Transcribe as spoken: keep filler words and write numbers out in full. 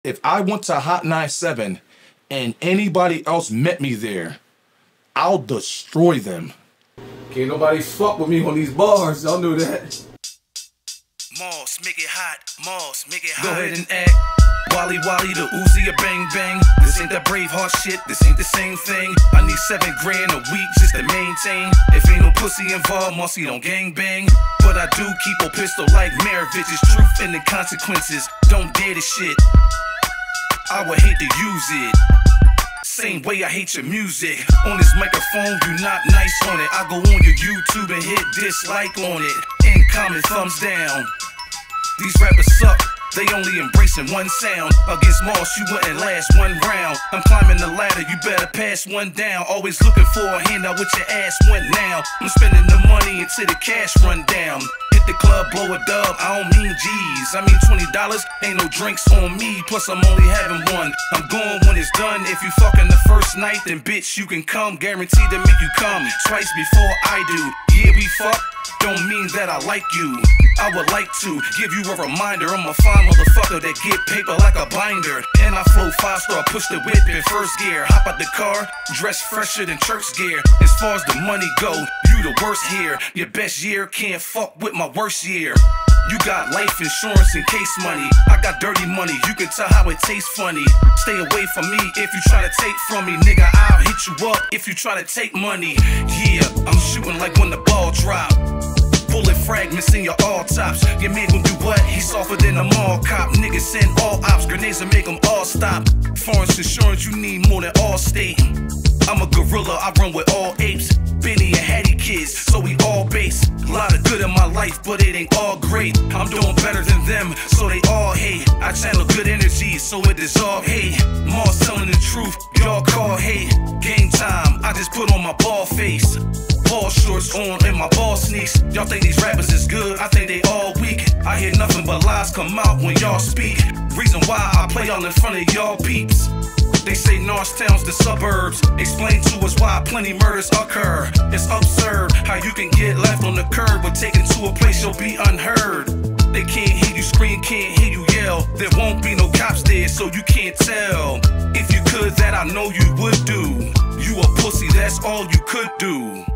if I went to Hot ninety-seven and anybody else met me there, I'll destroy them. Can't nobody fuck with me on these bars, y'all knew that. Moss, make it hot. Moss, make it hot. Go ahead and act. Wally Wally, the Uzi, a bang bang. This ain't that Braveheart shit, this ain't the same thing. I need seven grand a week just to maintain. If ain't no pussy involved, Mossy don't gang bang. But I do keep a pistol like Maravich's. Truth and the consequences, don't dare the shit. I would hate to use it. Same way I hate your music. On this microphone, you not nice on it. I go on your YouTube and hit dislike on it. In comment, thumbs down. These rappers suck, they only embracing one sound. Against Moss, you wouldn't last one round. I'm climbing the ladder, you better pass one down. Always looking for a handout with your ass went now. I'm spending the money until the cash run down. Hit the club, blow a dub, I don't mean G's. I mean twenty dollars, ain't no drinks on me. Plus I'm only having one, I'm going when it's done. If you fucking the first night, then bitch you can come. Guaranteed to make you come twice before I do. Yeah, we fuck, don't mean that I like you. I would like to give you a reminder, I'm a fine motherfucker that get paper like a binder. And I flow five star, push the whip in first gear. Hop out the car, dress fresher than church gear. As far as the money go, you the worst here. Your best year can't fuck with my worst year. You got life insurance and case money. I got dirty money, you can tell how it tastes funny. Stay away from me if you try to take from me. Nigga, I'll hit you up if you try to take money. Yeah, I'm shooting like when the ball drop. Bullet fragments in your all tops. Your man gon' do what? He's softer than a mall cop. Niggas send all ops, grenades and make them all stop. Foreign insurance, you need more than Allstate. I'm a gorilla, I run with all apes. Benny and Hattie kids, so we all base. Lot of good in my life, but it ain't all great. I'm doing better than them, so they all hate. I channel good energy, so it dissolve hate. Moss telling the truth, y'all call hate. Game time, I just put on my ball face. Ball shorts on and my ball sneaks. Y'all think these rappers is good, I think they all weak. I hear nothing but lies come out when y'all speak. Reason why I play all in front of y'all peeps. They say Northtown's the suburbs. Explain to us why plenty murders occur. It's absurd how you can get left on the curb, but taken to a place you'll be unheard. They can't hear you scream, can't hear you yell. There won't be no cops there, so you can't tell. If you could, that I know you would do. You a pussy, that's all you could do.